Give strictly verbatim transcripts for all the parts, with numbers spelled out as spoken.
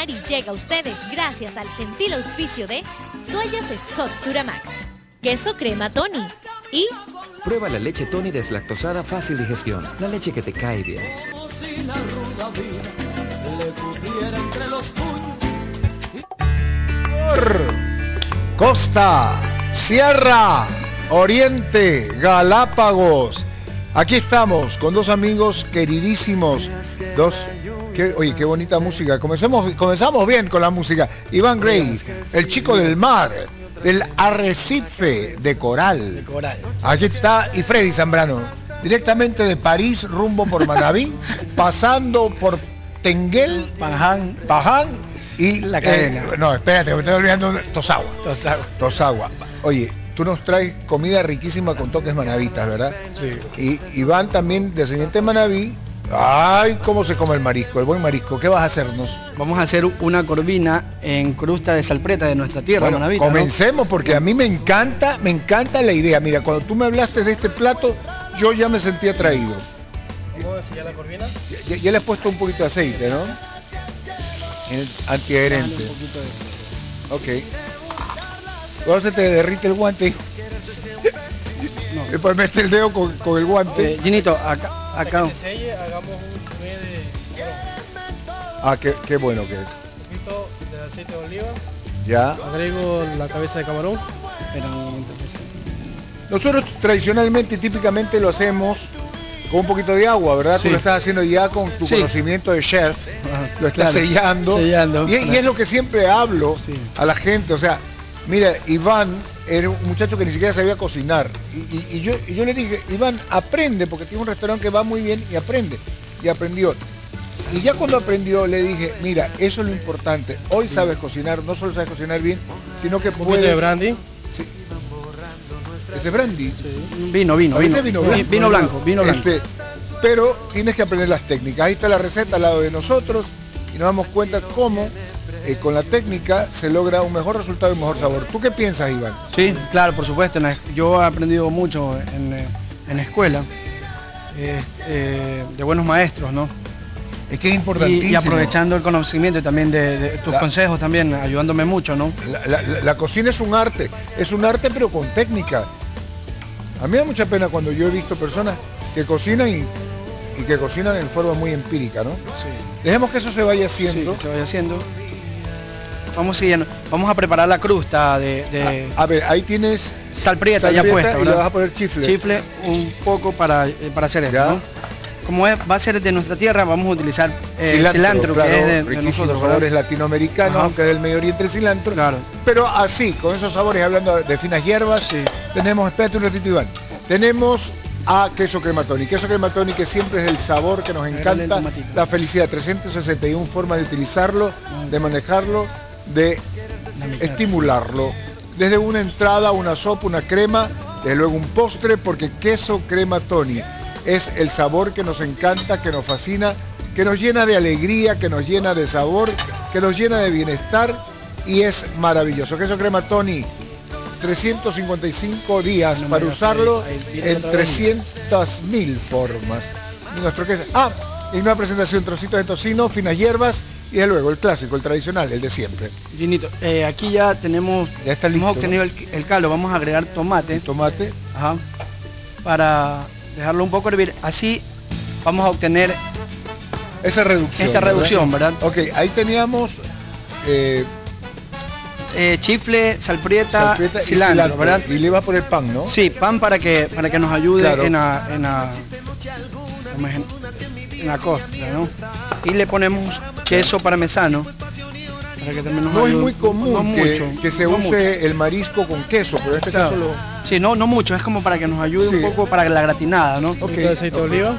Culinary llega a ustedes gracias al gentil auspicio de Toallas Scott Duramax, Queso Crema Tony y... Prueba la leche Tony deslactosada fácil digestión, la leche que te cae bien. Costa, Sierra, Oriente, Galápagos. Aquí estamos con dos amigos queridísimos. Dos. Qué, oye, qué bonita música. Comencemos, comenzamos bien con la música. Iván Gray, el chico del mar, del arrecife de coral. De coral. Aquí está, y Freddy Zambrano, directamente de París, rumbo por Manabí, pasando por Tenguel, Paján, Paján y la cadena. Eh, no, espérate, me estoy olvidando de Tosagua. Tosagua. Tosagua. Oye, tú nos traes comida riquísima con toques manavitas, ¿verdad? Sí. Y Iván también, descendiente de Manabí. Ay, cómo se come el marisco, el buen marisco. ¿Qué vas a hacernos? Vamos a hacer una corvina en crusta de salpreta de nuestra tierra, Bueno, manavita, comencemos, ¿no? Porque a mí me encanta, me encanta la idea. Mira, cuando tú me hablaste de este plato, yo ya me sentí atraído. ¿Cómo decía la corvina? Ya, ya le has puesto un poquito de aceite, ¿no? El antiadherente. Dale un poquito de... Ok. Luego se te derrite el guante. No. Después mete el dedo con, con el guante. Eh, Ginito, acá... acá. Que se selle, hagamos un puré de Ah, qué, qué bueno que es. un poquito de aceite de oliva. Ya. Agrego la cabeza de camarón. Espera un momento. Nosotros tradicionalmente y típicamente lo hacemos con un poquito de agua, ¿verdad? Sí. Tú lo estás haciendo ya con tu Sí. conocimiento de chef. Ajá, Lo estás claro, sellando. sellando. Y, y es lo que siempre hablo Sí. a la gente. O sea, mira, Iván era un muchacho que ni siquiera sabía cocinar. Y, y- y yo, y yo le dije, Iván, aprende, porque tiene un restaurante que va muy bien y aprende. Y aprendió. Y ya cuando aprendió le dije, mira, eso es lo importante. Hoy sabes cocinar, no solo sabes cocinar bien, sino que Un poquito puedes... de brandy. Sí. Ese brandy. Vino, vino, A vino. veces vino blanco. Vino blanco, vino blanco. Este, pero tienes que aprender las técnicas. Ahí está la receta al lado de nosotros y nos damos cuenta cómo eh, con la técnica se logra un mejor resultado y un mejor sabor. ¿Tú qué piensas, Iván? Sí, claro, por supuesto. en la- Yo he aprendido mucho en, eh, en la escuela, eh, eh, de buenos maestros, ¿no? Es que es Y, importantísimo. y aprovechando el conocimiento y también de, de tus La- consejos también, ayudándome mucho, ¿no? La, la- la- la cocina es un arte, es un arte pero con técnica. A mí me da mucha pena cuando yo he visto personas que cocinan y, y que cocinan en forma muy empírica, ¿no? Sí. Dejemos que eso se vaya Sí, haciendo. que se vaya haciendo. Vamos siguiendo. Vamos a preparar la crusta de, de A, a ver, ahí tienes sal prieta ya salprieta puesta, y le ¿verdad? vas a poner chifle. Chifle un poco para, eh, para hacer esto, Ya. ¿no? Como es, va a ser de nuestra tierra, vamos a utilizar eh, cilantro, cilantro, claro, que es de, de riquísimos nosotros, sabores ¿verdad? latinoamericanos, Ajá. aunque es del Medio Oriente el cilantro. Claro. Pero así, con esos sabores, hablando de finas hierbas, Sí. tenemos, espérate un ratito, Iván, tenemos a queso crema Tony. Queso crema Tony que siempre es el sabor que nos Agregarle el encanta, tomatito. la felicidad, trescientas sesenta y una formas de utilizarlo, de manejarlo, de estimularlo. Desde una entrada, una sopa, una crema, desde luego un postre, porque queso crema Tony es el sabor que nos encanta, que nos fascina, que nos llena de alegría, que nos llena de sabor, que nos llena de bienestar y es maravilloso. Queso crema Tony, trescientos cincuenta y cinco días No me para digas, usarlo ahí, ahí, viene en otra vez. trescientas mil formas. Nuestro queso. Ah, y una presentación, trocitos de tocino, finas hierbas y de luego el clásico, el tradicional, el de siempre. Ginito, eh, aquí ya tenemos, Ya está listo, hemos obtenido el, el caldo, vamos a agregar tomate, El tomate, ajá, para dejarlo un poco hervir. Así vamos a obtener esa reducción. esta reducción, ¿verdad? Ok, ahí teníamos eh, Eh, chifle, salprieta, salprieta y cilantro, cilantro, ¿verdad? y le va a poner pan, ¿no? Sí, pan para que para que nos ayude Claro. en la en la, ¿cómo es? en la costra, ¿no? Y le ponemos queso parmesano para que también nos No es ayude. muy común No que, mucho, que se no use mucho. el marisco con queso, pero en este Claro. caso lo... Sí, no, no mucho, es como para que nos ayude Sí. un poco para la gratinada, ¿no? Ok. Un poquito de aceite de oliva.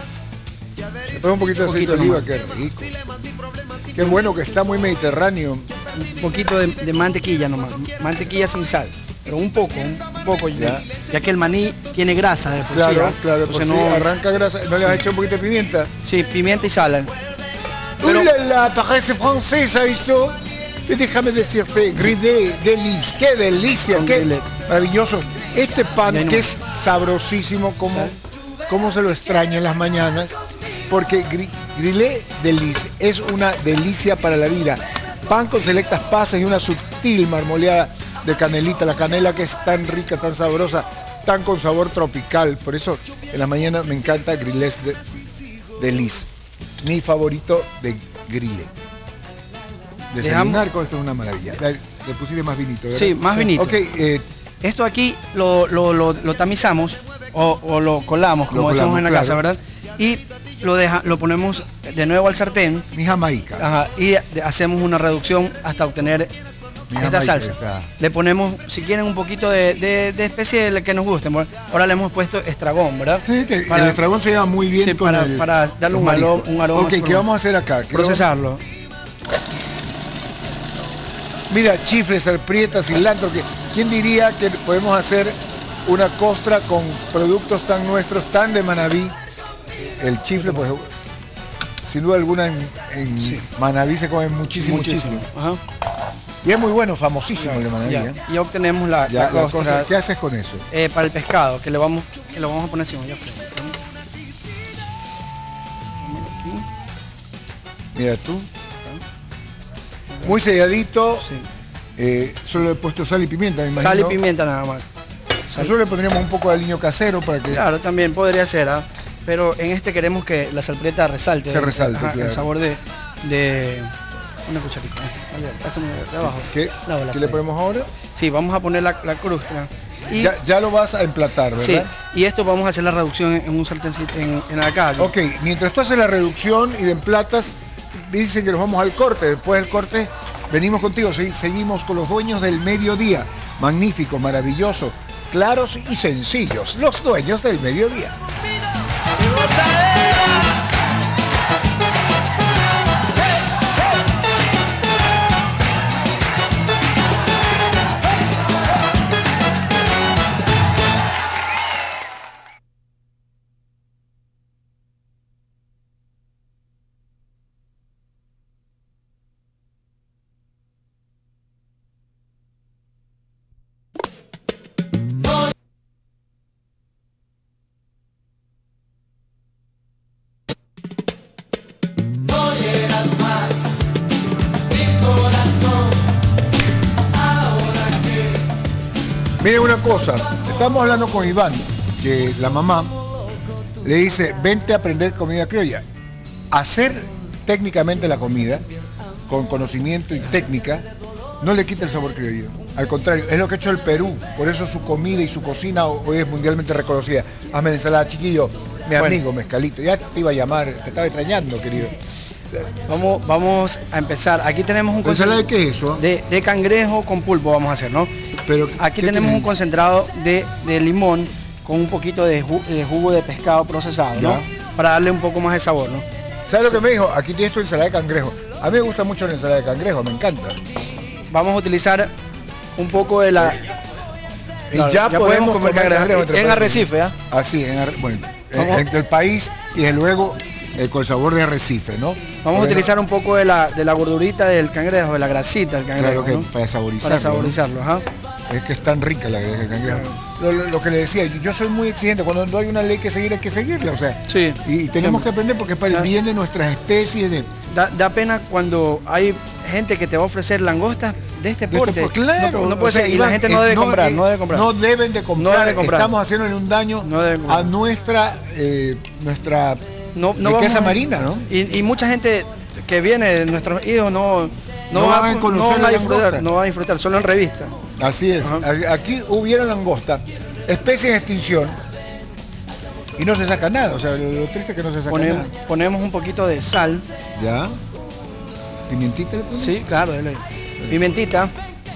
Le pongo un poquito de aceite de Poquito oliva, nomás. qué rico. Qué bueno que está muy mediterráneo. Un poquito de, de mantequilla nomás, mantequilla sin sal, pero un poco, un poco Ya. ya, ya que el maní tiene grasa de por Claro, sí, ¿ah? claro, por Entonces si no, arranca grasa. ¿No le has hecho un poquito de pimienta? sí, pimienta y sal. ¡Uh, la, la! Parece francesa esto. Y déjame decirte, gridé, delice, qué delicia, Con qué grillet. maravilloso. Este Y pan ahí que nomás. es sabrosísimo, como, como se lo extraña en las mañanas, porque gri- grillet delice es una delicia para la vida. pan con selectas pasas y una sutil marmoleada de canelita. La canela que es tan rica, tan sabrosa, tan con sabor tropical. Por eso en la mañana me encanta grillés de, de Liz. Mi favorito de grille. Desayunar con esto es una maravilla. Le, le pusiste más vinito, ¿verdad? Sí, más vinito. Ok, eh, esto aquí lo, lo, lo, lo tamizamos o, o lo colamos, como Lo decimos colamos, en la claro. casa, ¿verdad? Y lo, deja, lo ponemos de nuevo al sartén. mi jamaica. Ajá, y de- hacemos una reducción hasta obtener Mi esta jamaica salsa. está. Le ponemos, si quieren, un poquito de, de, de especie de la que nos guste. ¿verdad? Ahora le hemos puesto estragón, ¿verdad? Sí, que Para- el estragón se lleva muy bien sí, con para- el, para darle los un aroma- mariscos. un aroma Ok, ¿qué super- vamos a hacer acá? ¿Qué vamos- Procesarlo. Mira, chifles, salprieta, cilantro. Que, ¿quién diría que podemos hacer una costra con productos tan nuestros, tan de Manabí? El chifle, pues, sin duda alguna en, en Sí. Manabí se come muchísimo, Muchísimo. chifle. Ajá. Y es muy bueno, famosísimo el de Manabí. Ya, ¿eh? y obtenemos la, Ya, la la costra, costra, ¿qué haces con eso? eh, para el pescado, que le vamos, que lo vamos a poner encima. Ya fue. Mira tú. Muy selladito. Sí. Eh, solo he puesto sal y pimienta, me imagino. Sal y pimienta nada más. Sal- Nosotros le pondríamos un poco de aliño casero para que... Claro, también podría ser, ¿ah? Pero en este queremos que la salprieta resalte. Se resalte, Ajá, claro. el sabor de, de una cucharita. Ah, pásame de abajo. ¿Qué, Lava la ¿qué le flor. ponemos ahora? Sí, vamos a poner la, la crustra. Y, Ya, ya lo vas a emplatar, sí, ¿verdad? y esto vamos a hacer la reducción en un sartencito en, en la calle. Ok, mientras tú haces la reducción y le emplatas, dicen que nos vamos al corte. Después del corte venimos contigo. Sí, seguimos con los dueños del mediodía. Magníficos, maravillosos, claros y sencillos. Los dueños del mediodía. Miren una cosa, estamos hablando con Iván, que es la mamá, le dice, vente a aprender comida criolla. Hacer técnicamente la comida, con conocimiento y técnica, no le quita el sabor criollo. Al contrario, es lo que ha hecho el Perú, por eso su comida y su cocina hoy es mundialmente reconocida. Hazme la ensalada, chiquillo, mi Bueno. amigo Mezcalito, ya te iba a llamar, te estaba extrañando, querido. Vamos, vamos a empezar. Aquí tenemos un ¿Ensalada de concentrado qué es eso? de, de cangrejo con pulpo, vamos a hacer, ¿no? Pero, Aquí ¿qué tenemos tiene? un concentrado de, de limón con un poquito de, ju- de jugo de pescado procesado, ¿no? Ya. Para darle un poco más de sabor, ¿no? ¿Sabes lo que me dijo? Aquí tienes tu ensalada de cangrejo. A mí me gusta mucho la ensalada de cangrejo, me encanta. Vamos a utilizar un poco de la... Y Claro, ya, podemos comer cangrejo. entre en países. Arrecife, ¿ah? Así, en, Ar- bueno, en- Vamos- entre el país y desde luego eh, con el sabor de Arrecife, ¿no? Vamos a Bueno, utilizar un poco de la, de la gordurita del cangrejo, de la grasita del cangrejo, Claro que ¿no? para saborizarlo. Para saborizarlo, ajá. ¿no? Es que es tan rica la grasa de cangrejo. Lo, lo- lo que le decía, yo, yo soy muy exigente. Cuando no hay una ley que seguir, hay que seguirla. O sea, Sí, y, y tenemos siempre. que aprender porque es para el Ah. bien de nuestras especies. De, Da, da pena cuando hay gente que te va a ofrecer langostas de este de porte. esto, pues, claro, No, no o puede sea, ser, y Iván, la gente eh, no debe comprar, eh, no debe comprar. No deben de comprar. No debe comprar. Estamos haciéndole un daño No deben comprar. a nuestra, eh, nuestra no, no riqueza vamos a- marina, ¿no? Y, y mucha gente que viene de nuestros hijos no, no, No va, van a no conocer van la a disfrutar, langosta. no va a disfrutar, solo en revista. Así es. Ajá. A- Aquí hubiera langosta, especie en extinción, y no se saca nada. O sea, lo, lo triste es que no se saca Ponemos, nada. ponemos un poquito de sal, ¿Ya? ¿Pimientita le pones? sí, claro, de ley. Pimentita,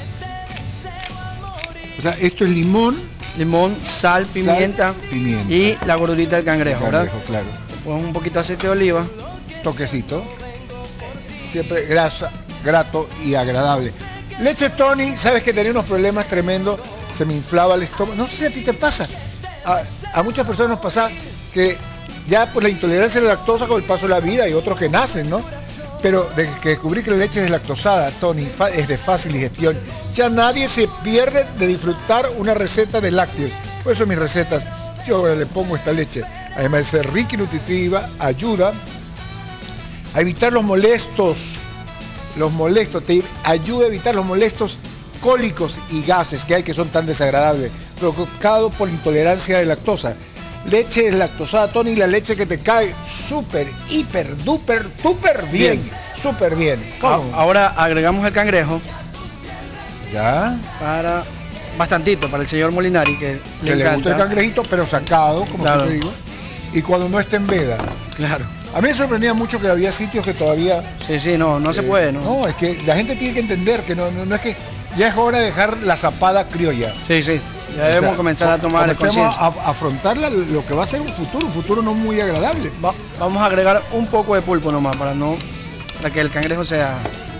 O sea, esto es limón, limón, sal, pimienta, pimienta. y la gordurita del cangrejo, ¿verdad? cangrejo, claro. Ponemos un poquito de aceite de oliva. Toquecito. Siempre grasa, grato y agradable. Leche Tony, sabes que tenía unos problemas tremendos, se me inflaba el estómago. No sé si a ti te pasa. A, a muchas personas nos pasa que ya por la intolerancia a la lactosa con el paso de la vida y otros que nacen, ¿no? Pero de que descubrí que la leche deslactosada, Tony, fa- es de fácil digestión. Ya nadie se pierde de disfrutar una receta de lácteos. Por eso mis recetas, yo ahora le pongo esta leche. Además de ser rica y nutritiva, ayuda a evitar los molestos, los molestos, te ayuda a evitar los molestos cólicos y gases que hay que son tan desagradables, provocados por intolerancia de lactosa. Leche deslactosada, Tony, la leche que te cae súper, hiper, duper, súper bien, súper bien. ¿Cómo? A- Ahora agregamos el cangrejo Ya, para bastantito para el señor Molinari que que le le gusta el encanta. cangrejito, pero sacado, como Claro. siempre digo, y cuando no esté en veda. Claro. A mí me sorprendía mucho que había sitios que todavía... Sí, sí, no, no se eh, puede, ¿no? No, es que la gente tiene que entender que no, no, no es que ya es hora de dejar la zapada criolla. Sí, sí. Ya O debemos sea, comenzar a tomar comencemos conciencia. a, a afrontar la- lo que va a ser un futuro, un futuro no muy agradable. Va- vamos a agregar un poco de pulpo nomás para no para que el cangrejo sea.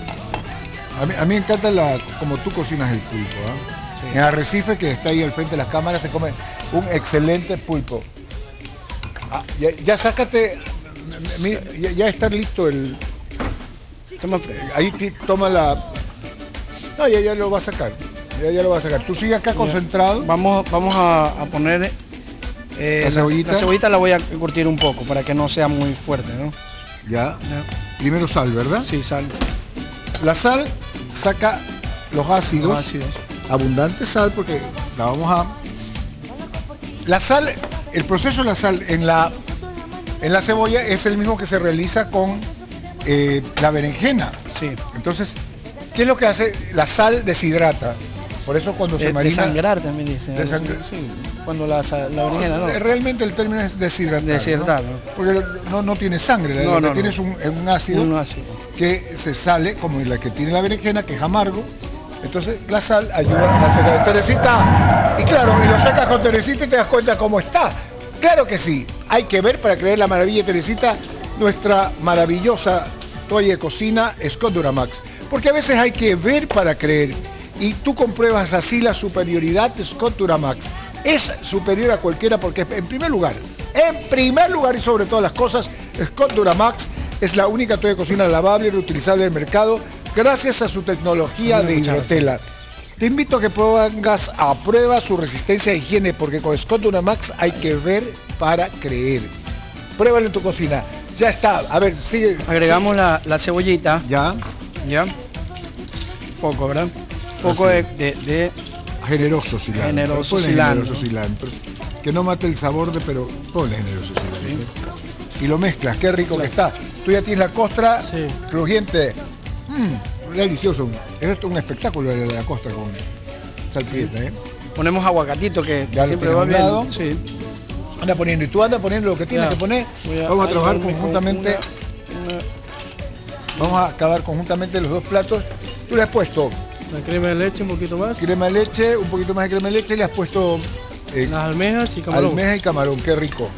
A mí, a mí me encanta la, como tú cocinas el pulpo. ¿ah? Sí. En Arrecife, que está ahí al frente de las cámaras, se come un excelente pulpo. Ah, ya, ya sácate, mi- ya, ya está listo el... Toma fre- Ahí ti- toma la... No, ya, ya lo va a sacar. Ya, ya lo va a sacar. Tú sigue acá concentrado. Vamos, vamos a, a poner eh, ¿La cebollita? La cebollita la voy a curtir un poco para que no sea muy fuerte, ¿no? Ya. Ya. Primero sal, ¿verdad? Sí, sal. La sal saca los ácidos. Los ácidos. Abundante sal porque la vamos a... La sal, el proceso de la sal en la, en la cebolla es el mismo que se realiza con eh, la berenjena. Sí. Entonces, ¿qué es lo que hace? La sal deshidrata. Por eso cuando se De, marina... desangrar también dice. De sangrar. Sí, cuando la, sa- la berenjena, ¿no? Realmente el término es deshidratar. Deshidratar, ¿no? ¿no? Porque no, no tiene sangre, No, lo que no, tiene no. es un, es un ácido Un ácido. que se sale, como la que tiene la berenjena, que es amargo. Entonces la sal ayuda a sacar. Teresita, y claro, y lo sacas con Teresita y te das cuenta cómo está. Claro que sí, hay que ver para creer la maravilla de Teresita, nuestra maravillosa toalla de cocina Scott Duramax. Porque a veces hay que ver para creer. Y tú compruebas así la superioridad de Scott Duramax. Es superior a cualquiera porque, en primer lugar, en primer lugar y sobre todas las cosas, Scott Duramax es la única toalla de cocina lavable y reutilizable del mercado gracias a su tecnología de hidrotela. Te invito a que pongas a prueba su resistencia e higiene porque con Scott Duramax hay que ver para creer. Pruébalo en tu cocina. Ya está. A ver, sigue. Agregamos la, la cebollita. Ya. Ya. Poco, ¿verdad? Poco de, de, de- Generoso cilantro. Generoso Ponle cilantro. generoso cilantro. Que no mate el sabor de, pero ponle generoso cilantro. Y lo mezclas, qué rico que está. Tú ya tienes la costra Sí. crujiente. Mmm, delicioso. Es un espectáculo de la costra con salprieta, ¿eh? ponemos aguacatito que Ya lo siempre tienes va a un bien. lado. Sí. Anda poniendo, y tú andas poniendo lo que tienes Ya. que poner. Voy a Vamos a trabajar ayudarme con conjuntamente. una- una- Vamos a acabar conjuntamente los dos platos. Tú le has puesto La crema de leche un poquito más. crema de leche, un poquito más de crema de leche, y le has puesto eh, Las almejas y camarón. almeja y camarón, qué rico.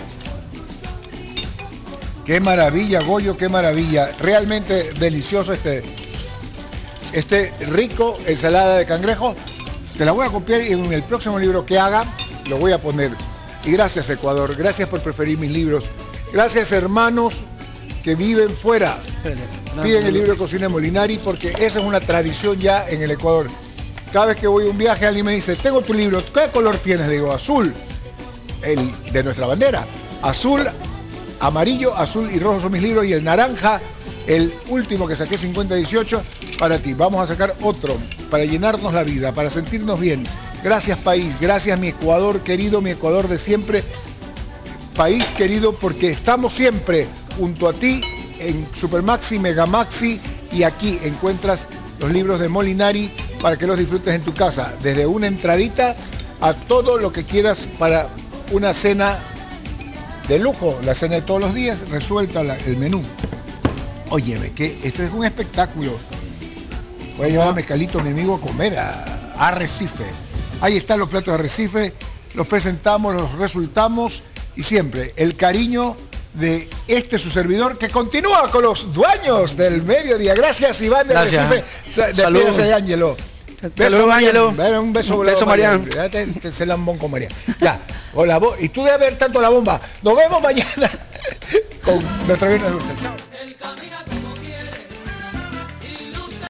Qué maravilla, Goyo, qué maravilla. Realmente delicioso este, este rico ensalada de cangrejo. Te la voy a copiar y en el próximo libro que haga lo voy a poner. Y gracias, Ecuador. Gracias por preferir mis libros. Gracias, hermanos que viven fuera. Espérate. No, Piden no, el no. libro de cocina de Molinari porque esa es una tradición ya en el Ecuador. Cada vez que voy a un viaje alguien me dice, tengo tu libro, ¿qué color tienes? Le digo, azul, el de nuestra bandera. Azul, amarillo, azul y rojo son mis libros y el naranja, el último que saqué cincuenta dieciocho, para ti. Vamos a sacar otro para llenarnos la vida, para sentirnos bien. Gracias país, gracias mi Ecuador querido, mi Ecuador de siempre. País querido porque estamos siempre junto a ti en Supermaxi, Megamaxi y aquí encuentras los libros de Molinari para que los disfrutes en tu casa. Desde una entradita a todo lo que quieras para una cena de lujo, la cena de todos los días, resuelta la- el menú. Óyeme, que esto es un espectáculo. Voy a llevar a Mezcalito, mi amigo, a comer a a Arrecife. Ahí están los platos de Arrecife, los presentamos, los resultamos y siempre el cariño de este su servidor que continúa con los dueños del mediodía. Gracias, Iván de Gracias. Arrecife. Salud. Despídase de Ángelo. Hasta luego, Ángelo. Marian. Un beso, Un beso, Marian. Marian. Ya te, te sé lambón con María. Ya. Hola, vos. Y tú debes ver tanto la bomba. Nos vemos mañana con nuestra vida dulce. Chao.